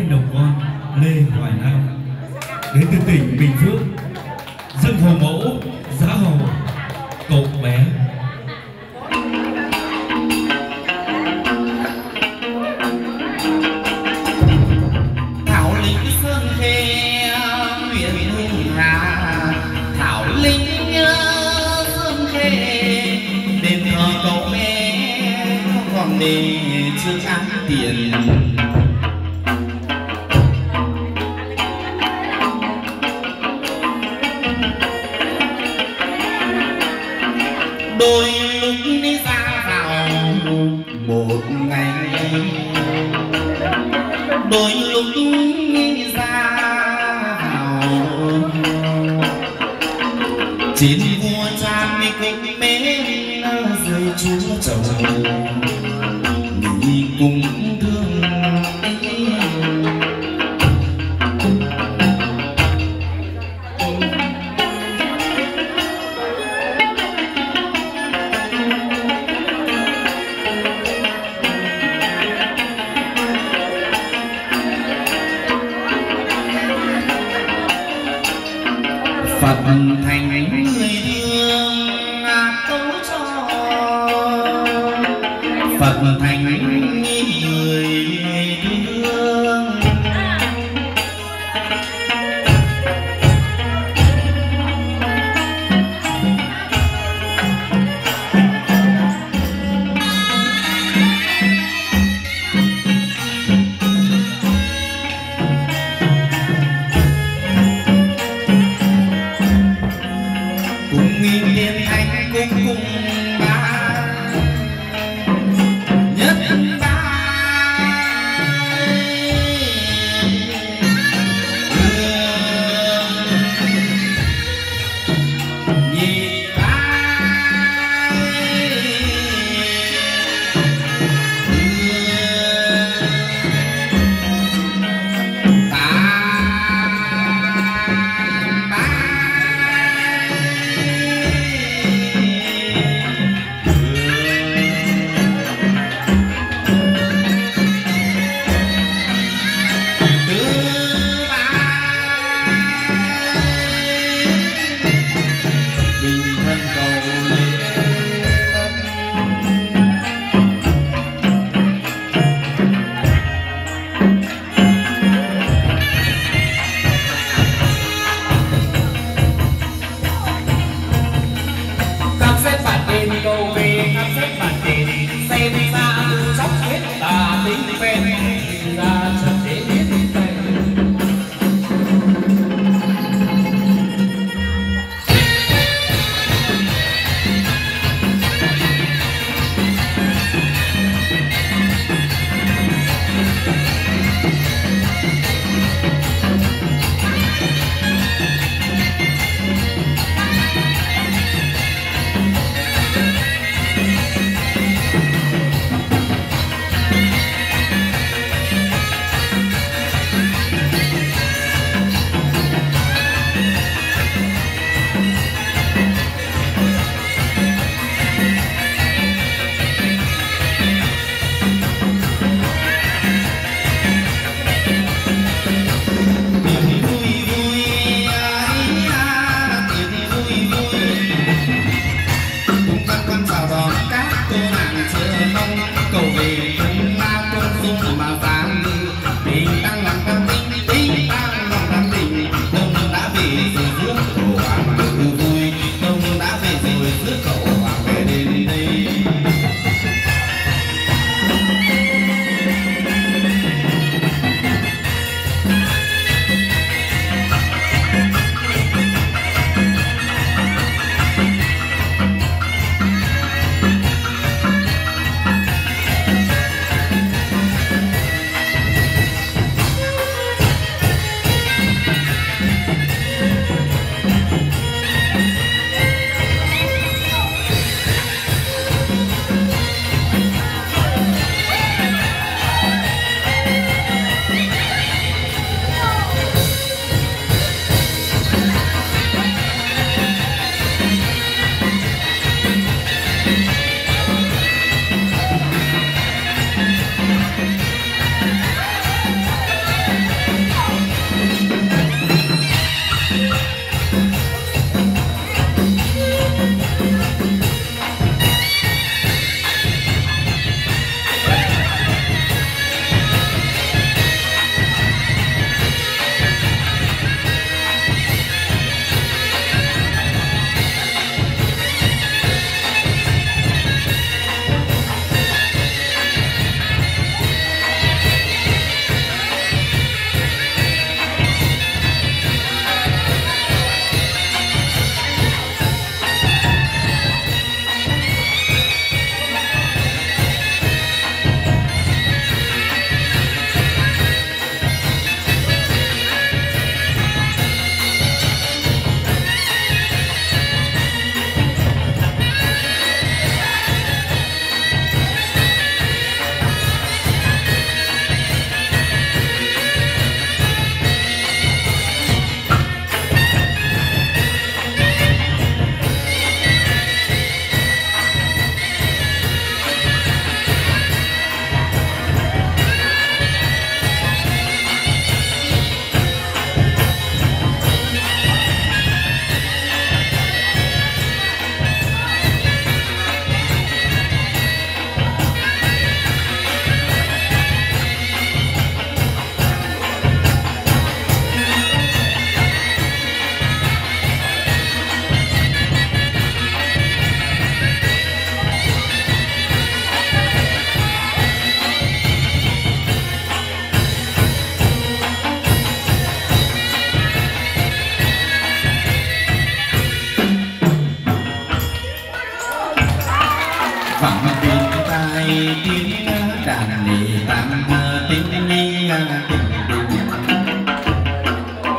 em đồng con Lê Hoài Nam đến từ tỉnh Bình Phước, dân hầu mẫu Giá Hầu cậu bé. Thảo lính Sơn Khê huyện Hưng Hà, Thảo lính Sơn Khê đền thờ cậu bé còn đề trước án tiền. Đôi lúc đi ra vào một ngày, đôi lúc đi ra vào chín vua cha mi kính mến rơi chúa chồng nghỉ cùng thương. Phật thành người thương tấu cho, Phật thành người thương.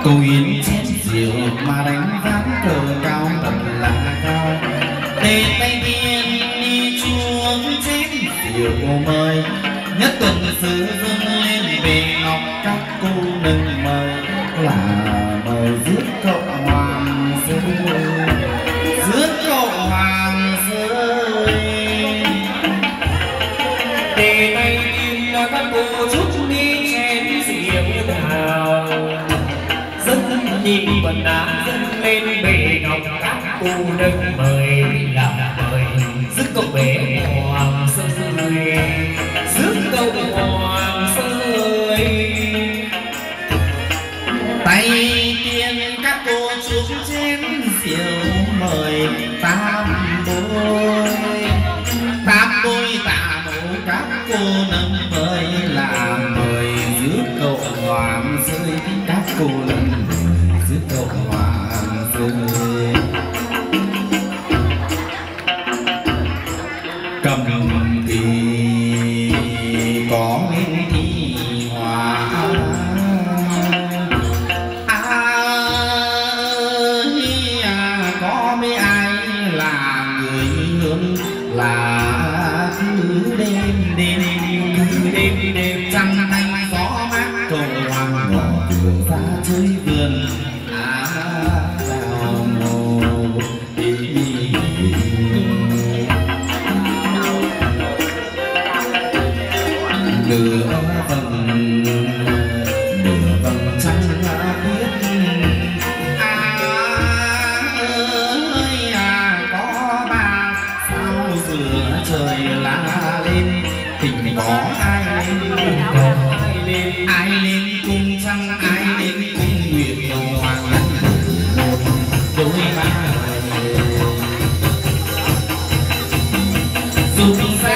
Cô Yến chén rượu mà đánh ván cờ cao thật là cao. Để tay tiên đi chuông chén rượu mời, nhất tuần sứ dâng lên về ngọc các cô nâng mời, là mời rước cậu hoàng rơi, rước cậu hoàng rơi. Để tay tiên là các cô chúc đi chén rượu đào, dâng nhị vần đã dâng lên bề ngọc các cô nâng mời, là mời rước cậu bé hoàng rơi, rước cậu hoàng rơi. Tay tiên các cô chúc chén rượu mời tam bôi, tam bôi tạ mẫu các cô nâng mời, là mời rước cậu hoàng rơi, các cô nâng mời rước cậu hoàng rơi. Cầm thì có bên thi hòa, có mấy ai là người hương, là cứ đêm đêm cứ đêm đêm trăng thanh gió mát cầu hoàng ngõ cửa ra chơi vườn đào mồ nửa vầng trăng biết có ba sao giữa trời lá lên, tình có ai lên, ai lên cùng trăng, ai lên cùng nguyện cầu hoàng một đôi ba dùng